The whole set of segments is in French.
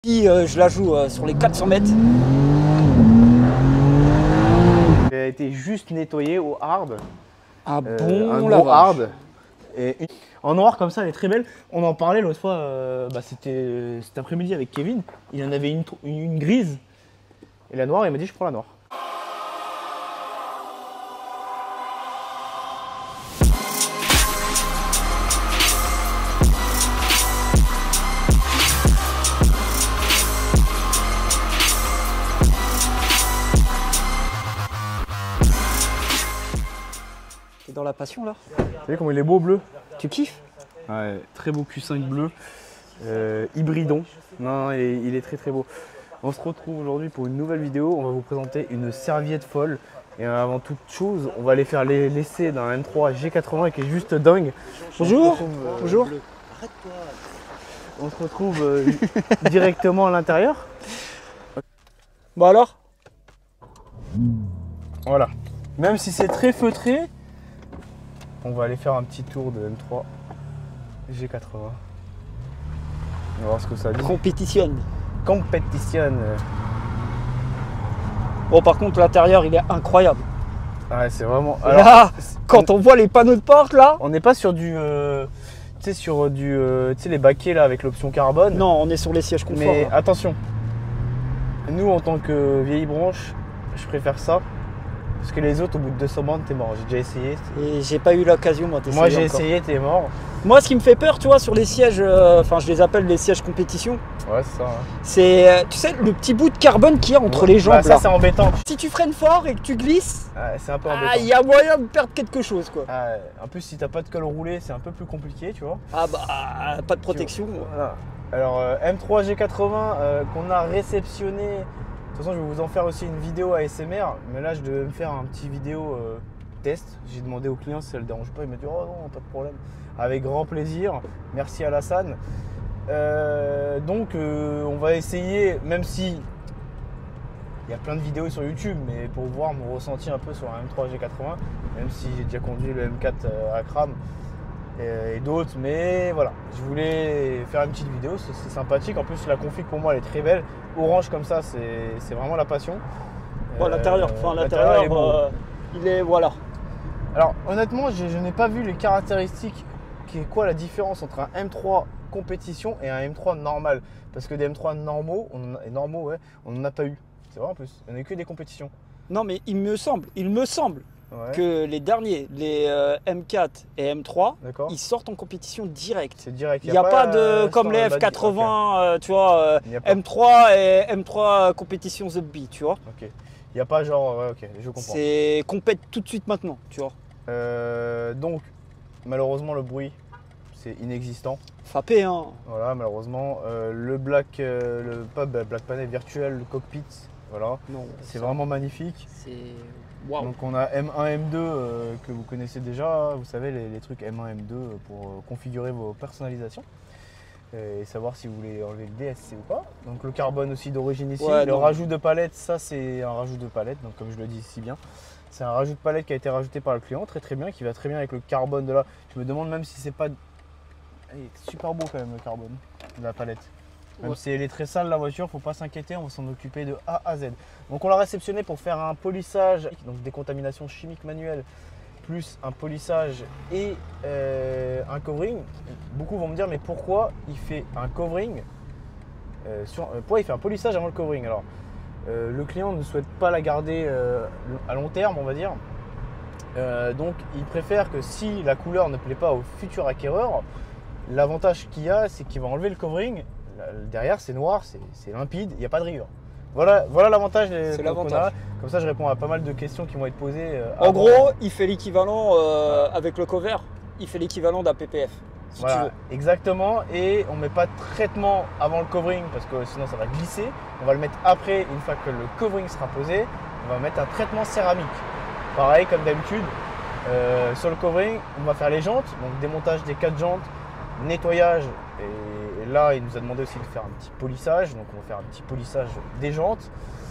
Je la joue sur les 400 mètres. Elle a été juste nettoyée au hard. Ah bon, un la gros vache. hard. Et en noir comme ça, elle est très belle. On en parlait l'autre fois, c'était cet après-midi avec Kevin. Il en avait une grise. Et la noire, il m'a dit je prends la noire. T'es dans la passion là? Vous savez comment il est beau bleu? Tu kiffes? Ouais, très beau Q5 bleu. Hybridon. Non, il est très très beau. On se retrouve aujourd'hui pour une nouvelle vidéo. On va vous présenter une serviette folle. Et avant toute chose, on va aller faire l'essai d'un M3 G80 qui est juste dingue. Bonjour. Bonjour. On se retrouve directement à l'intérieur. Bon alors? Voilà. Même si c'est très feutré, on va aller faire un petit tour de M3 G80. On va voir ce que ça dit. Compétitionne. Compétitionne. Bon, par contre, l'intérieur il est incroyable. Ouais, c'est vraiment. Alors, là, quand on voit les panneaux de porte là. On n'est pas sur du. Tu sais, sur du. Tu sais, les baquets là avec l'option carbone. Non, on est sur les sièges confort. Mais là. attention. Nous, en tant que vieille branche, je préfère ça. Parce que les autres, au bout de 200 bandes, t'es mort. J'ai déjà essayé. Et j'ai pas eu l'occasion, moi, d'essayer. Moi, j'ai encore. essayé, t'es mort. Moi, ce qui me fait peur, tu vois, sur les sièges, enfin, je les appelle les sièges compétition, Ouais, c'est ça. Hein. c'est, tu sais, le petit bout de carbone qu'il y a entre les jambes. Bah, ça, là. c'est embêtant. Si tu freines fort et que tu glisses, Ouais, c'est un peu embêtant. il y a moyen de perdre quelque chose, quoi. En plus, si t'as pas de col roulé, c'est un peu plus compliqué, tu vois. Ah bah, pas de protection. Voilà. Alors, M3 G80 qu'on a réceptionné. De toute façon, je vais vous en faire aussi une vidéo ASMR. Mais là, je devais me faire un petit vidéo test. J'ai demandé au client si ça le dérange pas. Il m'a dit oh non, pas de problème. Avec grand plaisir. Merci Alassane. Donc, on va essayer, même si il y a plein de vidéos sur YouTube, mais pour voir mon ressenti un peu sur un M3 G80, même si j'ai déjà conduit le M4 à Cram et d'autres, mais voilà, je voulais faire une petite vidéo, c'est sympathique. En plus, la config pour moi elle est très belle, orange comme ça, c'est vraiment la passion. Bon, l'intérieur, l'intérieur, il est voilà. Alors honnêtement, je n'ai pas vu les caractéristiques, qui est quoi la différence entre un M3 compétition et un M3 normal, parce que des M3 normaux, on n'en a pas eu. C'est vrai en plus, il n'y en a que des compétitions. Non mais il me semble Ouais. que les derniers, les M4 et M3, D'accord. ils sortent en compétition directe. C'est direct. Il n'y a pas de, comme les F80, tu vois, M3 et M3 compétition The Bee, tu vois. Ok. Il n'y a pas genre, ouais, ok, je comprends. C'est compète tout de suite maintenant, tu vois. Donc, malheureusement, le bruit, c'est inexistant. Frappé, hein. Voilà, malheureusement. Le pas Black Panel virtuel, le cockpit, voilà. Non, c'est vraiment magnifique. C'est waouh. Donc on a M1, M2 que vous connaissez déjà, vous savez les trucs M1, M2 pour configurer vos personnalisations et savoir si vous voulez enlever le DSC ou pas. Donc le carbone aussi d'origine ici. Ouais, le rajout de palette, ça c'est un rajout de palette, donc comme je le dis si bien. C'est un rajout de palette qui a été rajouté par le client, très bien, qui va très bien avec le carbone de là. Je me demande même si c'est pas... Il est super beau quand même le carbone de la palette. Même si elle est très sale la voiture, faut pas s'inquiéter, on va s'en occuper de A à Z. Donc on l'a réceptionné pour faire un polissage, donc décontamination chimique manuelle, plus un polissage et un covering. Beaucoup vont me dire mais pourquoi il fait un covering pourquoi il fait un polissage avant le covering? Alors le client ne souhaite pas la garder à long terme, on va dire. Donc il préfère que si la couleur ne plaît pas au futur acquéreur, l'avantage qu'il y a, c'est qu'il va enlever le covering. Derrière, c'est noir, c'est limpide, il n'y a pas de rayures. Voilà l'avantage qu'on a. Comme ça, je réponds à pas mal de questions qui vont être posées. En gros, il fait l'équivalent avec le cover, il fait l'équivalent d'un PPF. Si voilà, tu veux. exactement. Et on ne met pas de traitement avant le covering parce que sinon ça va glisser. On va le mettre après, une fois que le covering sera posé, on va mettre un traitement céramique. Pareil, comme d'habitude, sur le covering, on va faire les jantes, donc démontage des 4 jantes, nettoyage. Et là, il nous a demandé aussi de faire un petit polissage. Donc, on va faire un petit polissage des jantes.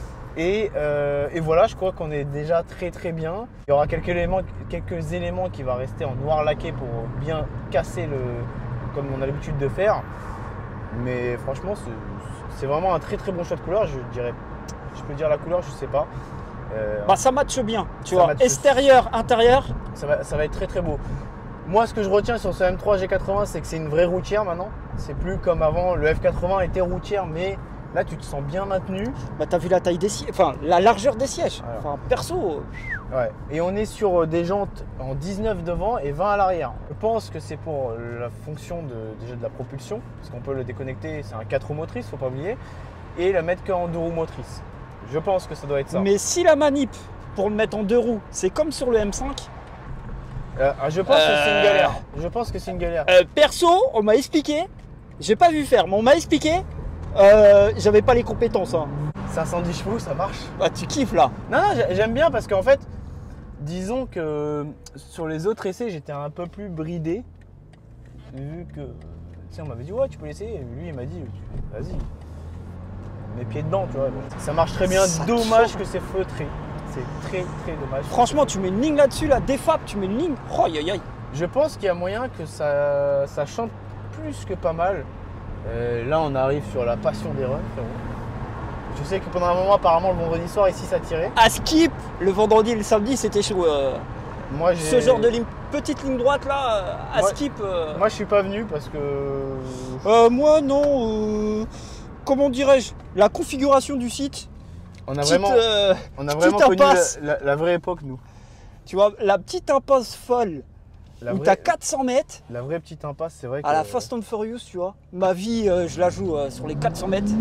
Et voilà, je crois qu'on est déjà très bien. Il y aura quelques éléments qui vont rester en noir laqué pour bien casser comme on a l'habitude de faire. Mais franchement, c'est vraiment un très très bon choix de couleur, je dirais. Je peux dire la couleur, je sais pas. Bah ça matche bien, tu vois. matche. Extérieur, intérieur. Ça va être très très beau. Moi, ce que je retiens sur ce M3 G80, c'est que c'est une vraie routière maintenant. C'est plus comme avant, le F80 était routière, mais là tu te sens bien maintenu. Bah t'as vu la taille des sièges, enfin la largeur des sièges. Voilà. Enfin perso. Ouais. Et on est sur des jantes en 19 devant et 20 à l'arrière. Je pense que c'est pour la fonction déjà de la propulsion, parce qu'on peut le déconnecter, c'est un 4 roues motrices, faut pas oublier, et la mettre qu'en 2 roues motrices. Je pense que ça doit être ça. Mais si la manip pour le mettre en 2 roues, c'est comme sur le M5. Je pense que c'est une galère. Je pense que c'est une galère. Perso, on m'a expliqué. J'ai pas vu faire, mais on m'a expliqué. J'avais pas les compétences. Hein. 510 chevaux, ça marche. Bah tu kiffes là. Non, j'aime bien parce qu'en fait, disons que sur les autres essais, j'étais un peu plus bridé. Vu que, tu sais, on m'avait dit, ouais, tu peux l'essayer. Lui, il m'a dit, vas-y, mes pieds dedans, tu vois. Ça marche très bien. Ça Dommage chauffe. que c'est feutré. C'est très, très dommage. Franchement, tu mets une ligne là-dessus, là, défab, tu mets une ligne. Oh, aïe, aïe. Je pense qu'il y a moyen que ça chante plus que pas mal. Là, on arrive sur la passion des runs, frérot. Je sais que pendant un moment, apparemment, le vendredi soir, ici, ça tirait. À skip, le vendredi et le samedi, c'était chaud. Moi, Ce genre de ligne, petite ligne droite là, à skip. Moi, je suis pas venu parce que. Moi, non. Comment dirais-je? La configuration du site. On a petite, vraiment connu la vraie époque, nous. Tu vois, la petite impasse folle où t'as 400 mètres. La vraie petite impasse, c'est vrai que. À la Fast and Furious, tu vois. Ma vie, je la joue sur les 400 mètres.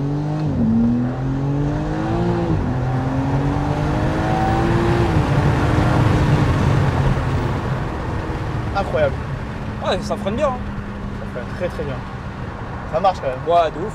Incroyable. Ouais, ça freine bien. Hein. Ça freine très très bien. Ça marche quand même. Ouais, de ouf.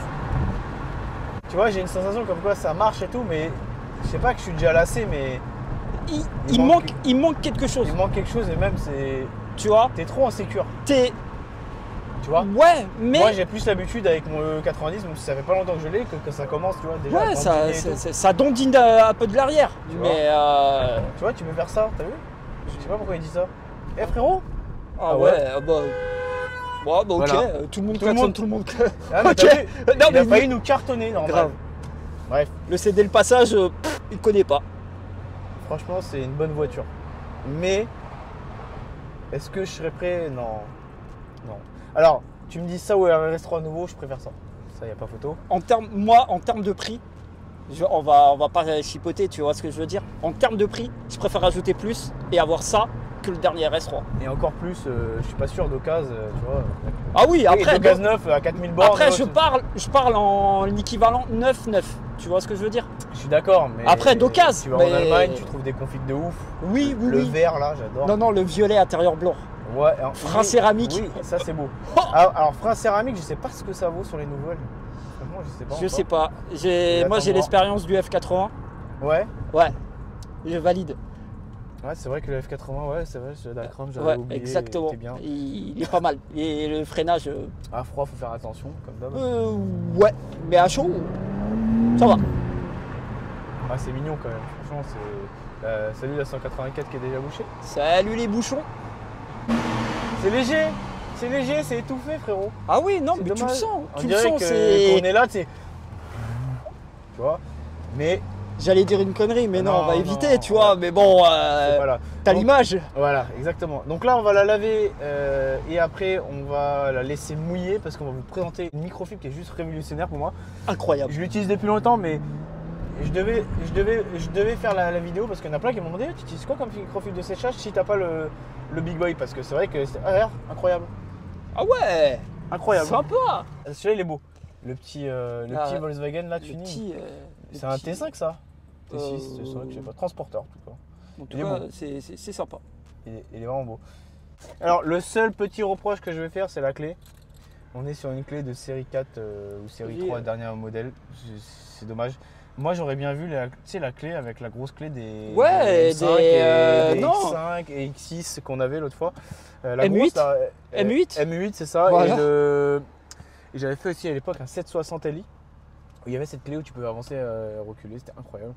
Tu vois, j'ai une sensation comme quoi ça marche et tout, mais je sais pas que je suis déjà lassé, mais. Il manque quelque chose. Il manque quelque chose et même c'est. Tu vois. T'es trop en sécure. Tu vois. Ouais, mais. Moi j'ai plus l'habitude avec mon E90, même si ça fait pas longtemps que je l'ai, que ça commence, tu vois, déjà. Ouais, ça dandine un peu de l'arrière. Mais. Tu vois, tu veux faire ça, t'as vu? Je sais pas pourquoi il dit ça. Eh frérot? Ah ouais, bah. Ouais, bah ok, Voilà. tout le monde klaxonne, tout le monde. Ah, mais Ok. t'as vu, Non, il a mais failli nous cartonner, normal. grave. Bref, Le CD le passage, il connaît pas. franchement, c'est une bonne voiture. Mais, est-ce que je serais prêt? Non. Non. Alors, tu me dis ça ou RS3 nouveau, je préfère ça. Ça, y a pas photo. En termes de prix, on va pas chipoter, tu vois ce que je veux dire. En termes de prix, je préfère ajouter plus et avoir ça que le dernier RS3. Et encore plus, je suis pas sûr d'occasion, tu vois. Ah oui, après. d'occasion 9 à 4000 bornes. Après, tu vois, je parle en équivalent 9-9. Tu vois ce que je veux dire? je suis d'accord, mais. Après, d'occasion, Tu vas mais- en Allemagne, tu trouves des configs de ouf. Oui, oui, Le oui. vert, là, j'adore. Non, le violet intérieur blanc. Ouais, Frein oui, céramique. Oui, ça c'est beau. Oh Alors, frein céramique, je sais pas ce que ça vaut sur les nouvelles. Franchement, je sais pas. Je encore. sais pas. Moi, attends j'ai voir. l'expérience du F80. Ouais. Ouais. Je valide. Ouais, c'est vrai que le F80, ouais, c'est vrai, c'est la crème, j'avais Ouais, oublié. exactement. C'était bien. Il est pas mal. Et le freinage, À froid, faut faire attention, comme d'hab. ouais. Mais à chaud, ça va. Ah, c'est mignon quand même. Franchement, c'est. Salut la 184 qui est déjà bouchée. Salut les bouchons. C'est léger. C'est léger, c'est étouffé, frérot. Ah oui, non, C'est mais tu le dommage. sens. On Tu le dirait sens, que c'est. qu'on est là, tu sais. Tu vois. Mais J'allais dire une connerie, mais non, Non, on va non, éviter, tu vois. ouais. Mais bon, voilà. t'as Donc, l'image. Voilà, exactement. Donc là, on va la laver et après, on va la laisser mouiller parce qu'on va vous présenter une microfibre qui est juste révolutionnaire pour moi. Incroyable. Je l'utilise depuis longtemps, mais je devais faire la vidéo parce qu'il y en a plein qui m'ont demandé tu utilises quoi comme microfibre de séchage si t'as pas le Big Boy, parce que c'est vrai que c'est incroyable. Ah ouais. Incroyable. Sympa. Celui-là, il est beau. Le petit Ah, Volkswagen là, Le tuning. petit. C'est un T5 ça? T6, Euh, c'est vrai que je sais pas. Transporteur, en tout cas. En tout Il est cas, beau. c'est sympa. Il est vraiment beau. Alors, le seul petit reproche que je vais faire, c'est la clé. On est sur une clé de série 4 ou série Oui. 3, dernier modèle. C'est dommage. Moi, j'aurais bien vu la clé avec la grosse clé des, Ouais, des M5 et des non. X5 et X6 qu'on avait l'autre fois. La M8? grosse, là, M8? M8, c'est ça. Voilà. Et j'avais fait aussi à l'époque un 760 Li. Où il y avait cette clé où tu peux avancer et reculer. C'était incroyable.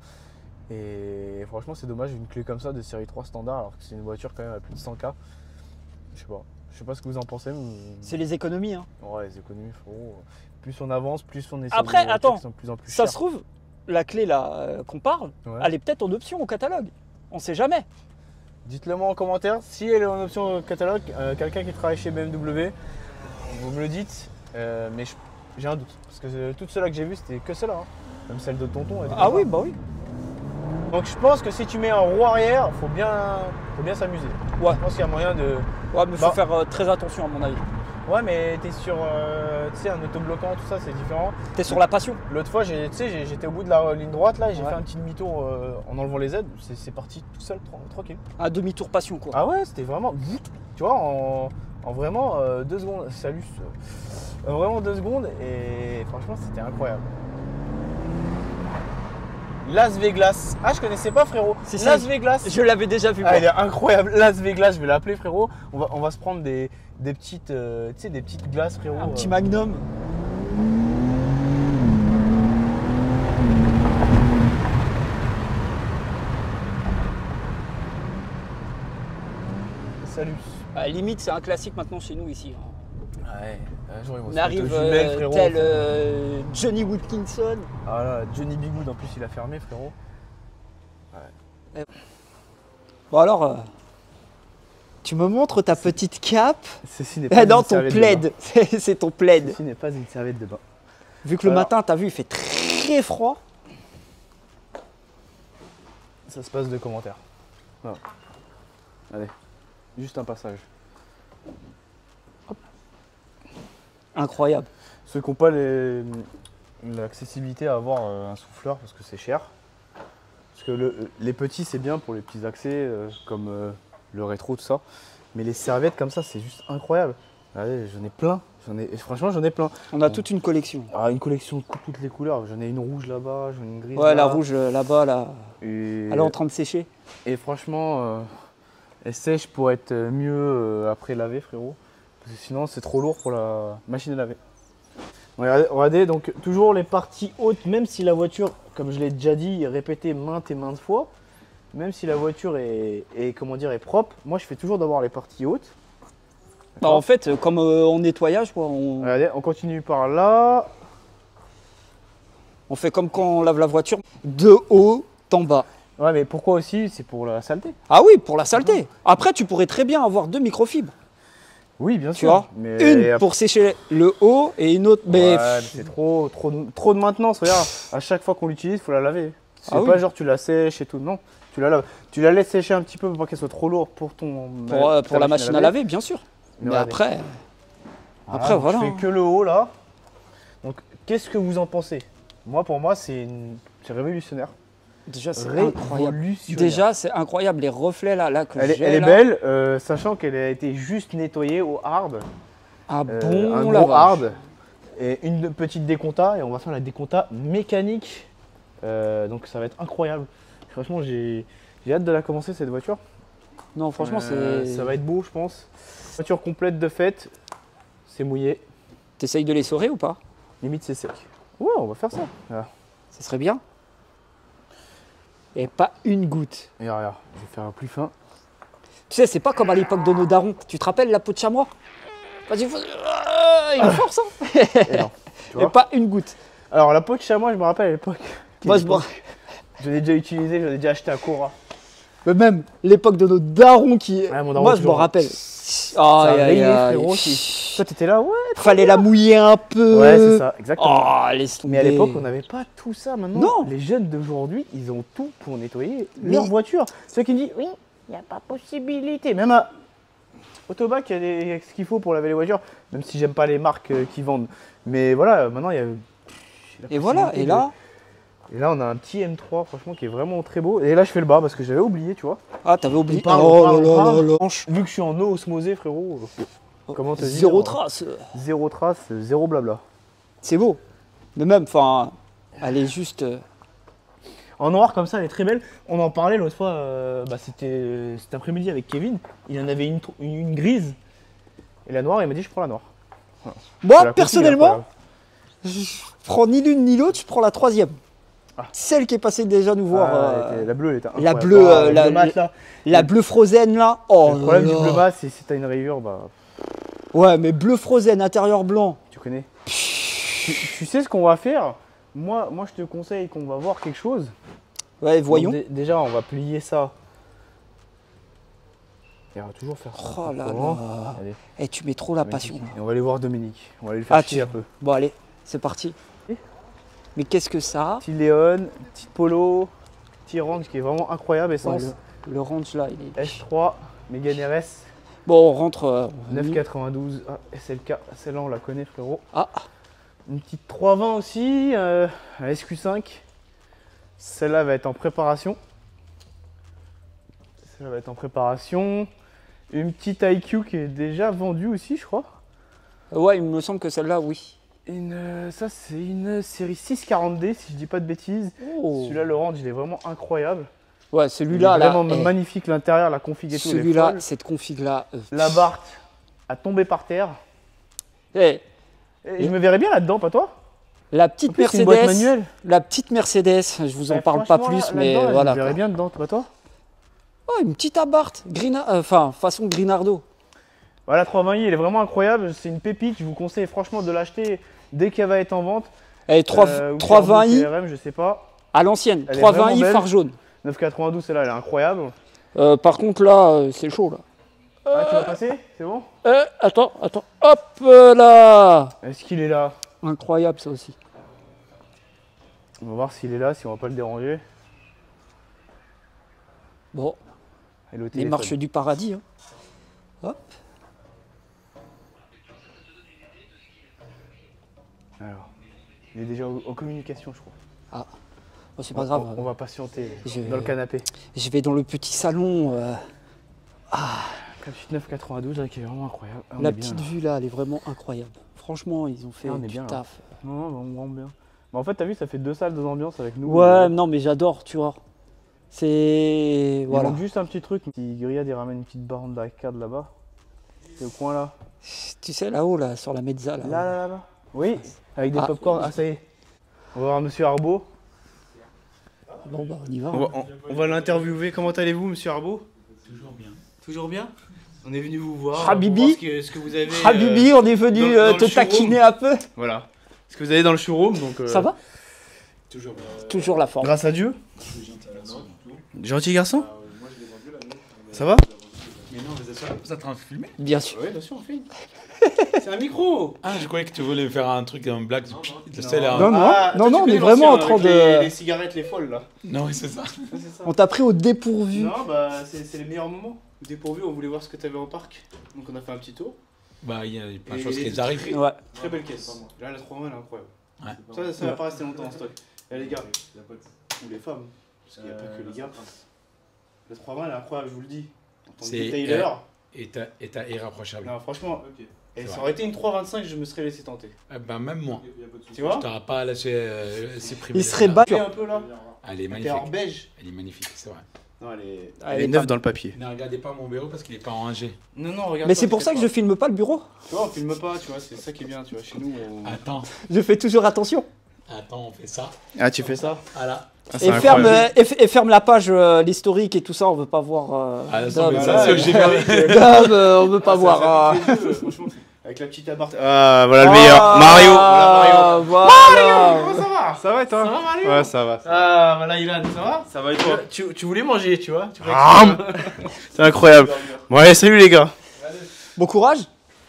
Et franchement, c'est dommage, une clé comme ça de série 3 standard, alors que c'est une voiture quand même à plus de 100K. Je sais pas. Je sais pas ce que vous en pensez. Mais... C'est les économies. Hein. Ouais, les économies, frérot. Plus on avance, plus on est sur Après, des voitures attends, qui sont de plus en plus ça chères. se trouve, la clé là qu'on parle, Ouais. elle est peut-être en option au catalogue. On sait jamais. Dites-le moi en commentaire. Si elle est en option au catalogue, quelqu'un qui travaille chez BMW, vous me le dites. Mais j'ai un doute. Parce que toutes celles-là que j'ai vues, c'était que celle-là. Hein. Même celle de tonton. Elle était Ah comme oui, ça. bah oui. Donc je pense que si tu mets un roue arrière, faut bien s'amuser. Ouais. Je pense qu'il y a moyen de. Ouais, mais faut Bah. faire très attention à mon avis. Ouais, mais t'es sur tu sais, un autobloquant, tout ça, c'est différent. T'es sur la passion. L'autre fois, j'étais au bout de la ligne droite là, et j'ai Ouais. fait un petit demi-tour en enlevant les aides. C'est parti tout seul, tranquille. Un demi-tour passion quoi. Ah ouais, c'était vraiment. Tu vois, en vraiment 2 secondes. Salut. Vraiment 2 secondes, et franchement, c'était incroyable. Las Vegas. Ah, je connaissais pas, frérot. Si, si. Las Vegas. Je l'avais déjà vu. Ah, moi. il est incroyable. Las Vegas, je vais l'appeler, frérot. On va se prendre des petites, tu sais, des petites glaces, frérot. Un petit magnum. Salut. Limite, c'est un classique maintenant chez nous ici. Hein. Ouais, un jour ils vont On se mettre arrive aux jumelles, frérot. tel Johnny Wilkinson. Ah là, Johnny Bigood, en plus, il a fermé, frérot. Bon alors, tu me montres ta petite cape. Ceci n'est Ah non, une ton serviette de plaid. C'est ton bain. plaid. Ceci n'est pas une serviette de bain. Vu que le Alors. matin, t'as vu, il fait très froid. Ça se passe de commentaires. Voilà. Allez, juste un passage. Incroyable. Ceux qui n'ont pas l'accessibilité à avoir un souffleur parce que c'est cher. Parce que les petits, c'est bien pour les petits accès comme le rétro, tout ça. Mais les serviettes comme ça, c'est juste incroyable. Allez, j'en ai plein. Franchement, j'en ai plein. On a toute une collection. Ah, une collection de toutes les couleurs. J'en ai une rouge là-bas, j'en ai une grise Ouais, la là. rouge là-bas, là, Et, elle est en train de sécher. et franchement, elle sèche pour être mieux après laver, frérot. Parce que sinon, c'est trop lourd pour la machine à laver. Regardez, donc toujours les parties hautes, même si la voiture, comme je l'ai déjà dit, répété maintes et maintes fois, même si la voiture est comment dire, est propre, moi je fais toujours d'avoir les parties hautes. Bah, en fait, comme en nettoyage, quoi, Regardez, on continue par là. on fait comme quand on lave la voiture, de haut en bas. Ouais, mais pourquoi aussi? C'est pour la saleté. Ah oui, pour la saleté. Après, tu pourrais très bien avoir 2 microfibres. Oui, bien Tu sûr. vois, mais une après- pour sécher le haut et une autre. Mais Ouais, mais c'est trop de maintenance. Regarde, à chaque fois qu'on l'utilise, il faut la laver. C'est Ah pas oui. genre tu la sèches et tout. Non, tu la laves. Tu la laisses sécher un petit peu pour pas qu'elle soit trop lourde pour pour la machine à laver, bien sûr. Mais regardez. après, Donc, voilà. Je fais que le haut là. Donc, qu'est-ce que vous en pensez? Pour moi, c'est révolutionnaire. déjà c'est incroyable. Révolutionnaire. Déjà c'est incroyable les reflets là que Elle j'ai est là. belle, sachant qu'elle a été juste nettoyée au hard. Ah Un bon gros lavage. hard et une petite décompta, et on va faire la décompta mécanique. Donc ça va être incroyable. Franchement, j'ai hâte de la commencer cette voiture. Non franchement Ça va être beau, je pense. Voiture complète de fête, c'est mouillé, T'essayes de les saurer ou pas? limite c'est sec. Ouais, on va faire ça. Voilà. Ça serait bien. Et pas une goutte. Et regarde, je vais faire un plus fin. Tu sais, c'est pas comme à l'époque de nos darons. Tu te rappelles la peau de chamois? Vas-y, il est fort ça. Et non, tu Et vois. pas une goutte. Alors la peau de chamois, je me rappelle à l'époque. Moi, je me- Je l'ai déjà utilisé, je l'ai déjà acheté à Cora. Mais même l'époque de nos darons qui. Ouais, mon daron, Moi, je me toujours. rappelle. Ça Aïe, a aïe, rayé, aïe. frérot. Toi, t'étais là, ouais. Fallait la mouiller un peu. Ouais, c'est ça, exactement. Oh, laisse tomber. Mais à l'époque, on n'avait pas tout ça. Maintenant, Non. les jeunes d'aujourd'hui, ils ont tout pour nettoyer Mais- leur voiture. Ceux qui me disent, oui, il n'y a pas possibilité. Même à Autobac, il y a ce qu'il faut pour laver les voitures, même si j'aime pas les marques qui vendent. Mais voilà, maintenant, il y a. Et voilà, et là. Et là, on a un petit M3, franchement, qui est vraiment très beau. Et là, je fais le bas parce que j'avais oublié, tu vois. Ah, t'avais oublié. On parle, Oh on parle, là on là parle. là là. Vu que je suis en eau osmosée, frérot, comment te dire, Zéro trace. Zéro trace, zéro blabla. C'est beau. Mais même, enfin, elle est juste. En noir comme ça, elle est très belle. On en parlait l'autre fois, c'était cet après-midi avec Kevin. Il en avait une grise. Et la noire, il m'a dit je prends la noire. Moi, La coquille, personnellement, elle je prends ni l'une ni l'autre, je prends la troisième. Ah. Celle qui est passée déjà nous est voir. incroyable. Ah, la bleue, elle était la incroyable. bleue, Ah, le la- bleu mat, là. La bleue Frozen là. Oh Le problème là du bleu là. mat, c'est si t'as une rayure, bah. Ouais, mais bleu frozen, intérieur blanc. Tu connais. Tu sais ce qu'on va faire? Moi, je te conseille qu'on va voir quelque chose. Ouais, voyons. Donc, déjà, on va plier ça. Et on va toujours faire ça. Oh là Comment là. Allez, Eh, tu mets trop la Dominique. passion. Et on va aller voir Dominique. On va aller le faire Ah, chier un peu. Bon, allez, c'est parti. Et Mais qu'est-ce que ça a? Petit Léon, petit Polo, petit range qui est vraiment incroyable, essence. Ouais, le range là, il est. H3, Mégane RS, Bon, on rentre. 992, SLK, celle-là on la connaît frérot. Ah, Une petite 320 aussi, un SQ5. Celle-là va être en préparation. Celle-là va être en préparation. Une petite IQ qui est déjà vendue aussi, je crois. ouais, il me semble que celle-là, oui. Ça, c'est une série 640D, si je dis pas de bêtises. Oh. Celui-là, le range, il est vraiment incroyable. Ouais, Il est celui-là, là. vraiment magnifique, l'intérieur, la config et tout. elle est Celui-là, folle. cette config-là. La Bart a tombé par terre. Eh, Et je me verrais bien là-dedans, pas toi? la En petite plus, c'est une boîte Mercedes. manuelle. La petite Mercedes, je vous en Ouais, parle pas franchement, plus, là, mais là-dedans, voilà. Je me verrais quoi. bien dedans, pas toi? Oh, une petite Abarth, enfin, façon Grinardo. Voilà, 320i, elle est vraiment incroyable. C'est une pépite. Je vous conseille franchement de l'acheter dès qu'elle va être en vente. Et Ou 320i CRM, je sais pas. à l'ancienne, Elle est vraiment 320i belle. phare jaune. 992, celle-là, elle est incroyable. Par contre, là, c'est chaud, là. Ah, tu vas passer? C'est bon? Attends, hop là. Est-ce qu'il est là? Incroyable, ça aussi. On va voir s'il est là, si on va pas le déranger. Bon, Elle est au les téléphone. marches du paradis. Hein. Hop. Alors, il est déjà en communication, je crois. Ah, bon, c'est pas grave. On va patienter Je- dans le canapé. Je vais dans le petit salon. La petite 992 là, qui est vraiment incroyable. Ah, on La est bien, petite là. vue, là, elle est vraiment incroyable. Franchement, ils ont fait Ah, on est du bien, là. taf. Non, on rentre bien. Mais en fait, t'as vu, ça fait 2 salles, 2 ambiances avec nous. Ouais, non, mais j'adore, tu vois. C'est... Il Voilà. manque juste un petit truc. Si Grillade, il ramène une petite borne d'arcade là-bas. C'est au coin là. Tu sais, là-haut, là, sur la mezza, là. Là-bas. Oui, avec des Ah. pop-corn. Ah, ça y est. On va voir Monsieur Arbaud. Bon, bah, on y va. hein. On va l'interviewer. Comment allez-vous, Monsieur Arbaud? Toujours bien. Toujours bien. On est venu vous voir. Habibi. pour voir ce que vous avez. Habibi, on est venu dans te le taquiner un peu. Voilà. Ce que vous avez dans le showroom. Donc, Ça va? Toujours bien. Toujours la forme. Grâce à Dieu. Gentil garçon. Ça va? Mais non, vous êtes en train de filmer? Bien sûr. Oui, bien sûr, on filme. C'est un micro. Ah, je croyais que tu voulais faire un truc, un blague. Non, Non, non, non, on est vraiment en train de... Les cigarettes, les folles là. non, oui, c'est ça. On t'a pris au dépourvu. Non, bah c'est les meilleurs moments. Dépourvu, on voulait voir ce que tu avais en parc. Donc on a fait un petit tour. Bah, il y a plein de Et choses les qui arrivent. Ouais. Très belle caisse. Là, la 320 elle est incroyable. Ouais. Ça va pas rester longtemps en stock. Là, les gars, ou les femmes, parce qu'il n'y a pas que les gars. La 320 elle est incroyable, je vous le dis. En tant que C'est, detailer. Et t'as irrapprochable. Non, franchement, et C'est ça vrai. aurait été une 325, je me serais laissé tenter. Ah, bah, même moi. Tu vois? Je t'aurais pas lâché ces privilèges. Il serait là. battu. Tu un peu là. Elle est T'es en magnifique. beige. Elle est magnifique, c'est vrai. Non, elle est, Elle est neuve dans le papier. Ne regardez pas mon bureau parce qu'il est pas rangé. Non, regarde. Mais c'est pour ça que je filme pas le bureau. Tu vois, on filme pas, tu vois, c'est ça qui est bien, tu vois. Chez nous, on. Attends, Je fais toujours attention. on fait ça. Ah, tu fais ça? Voilà. Et ferme la page, l'historique et tout ça, on veut pas voir. Ah, Dom. ça, mais Voilà, ça, c'est que j'ai fait. Dom, on veut pas voir. Franchement, avec la petite abarth. Ah, voilà le meilleur. Mario. Voilà, Voilà. Comment ça va? Ça va et toi? Ça va, Mario? Ouais, ça va. Ah, voilà, Ilan, ça va? Ça va et toi? Tu voulais manger, tu vois? C'est incroyable. Bon, allez, salut les gars. Bon courage.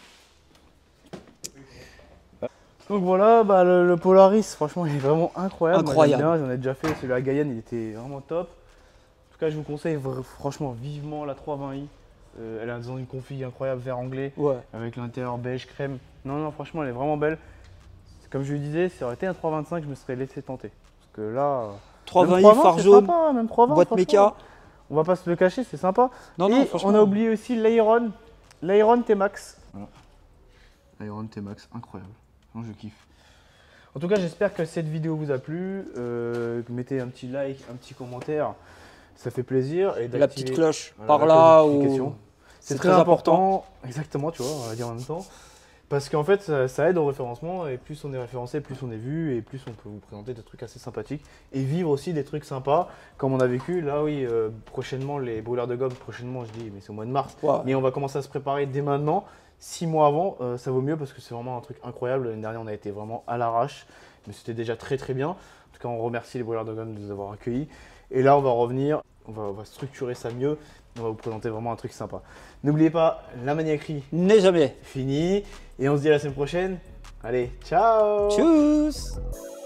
Donc voilà, bah, le Polaris, franchement, il est vraiment incroyable. Moi, Incroyable. j'aime bien, j'en ai déjà fait. Celui à Guyane, il était vraiment top. En tout cas, je vous conseille franchement vivement la 320i. Elle est dans une config incroyable, vert anglais, Ouais. avec l'intérieur beige crème. Non, franchement, elle est vraiment belle. Comme je lui disais, si ça aurait été un 325, je me serais laissé tenter. Parce que là. 320i, même 320, phare c'est jaune, sympa, même 320, boîte franchement. méca. On va pas se le cacher, c'est sympa. Non, non, Et franchement. on a oublié aussi l'Aeron T-Max. Voilà. L'Aeron T-Max, incroyable. Non, je kiffe. En tout cas, j'espère que cette vidéo vous a plu. Mettez un petit like, un petit commentaire. Ça fait plaisir. Et La petite d'activer, cloche voilà, par la là cloche de ou. notification. C'est très important. Exactement, tu vois, on va dire en même temps. Parce qu'en fait, ça aide au référencement. Et plus on est référencé, plus on est vu. Et plus on peut vous présenter des trucs assez sympathiques. Et vivre aussi des trucs sympas, comme on a vécu. Là, oui, prochainement, les brûleurs de gomme. Prochainement, je dis, mais c'est au mois de mars. Ouais. Mais on va commencer à se préparer dès maintenant. 6 mois avant, ça vaut mieux parce que c'est vraiment un truc incroyable. L'année dernière, on a été vraiment à l'arrache, mais c'était déjà très très bien. En tout cas, on remercie les brûleurs de gomme de nous avoir accueillis. Et là, on va revenir, on va structurer ça mieux. On va vous présenter vraiment un truc sympa. N'oubliez pas, la maniaquerie N'est jamais. finie. Et on se dit à la semaine prochaine. Allez, ciao. Tchuss.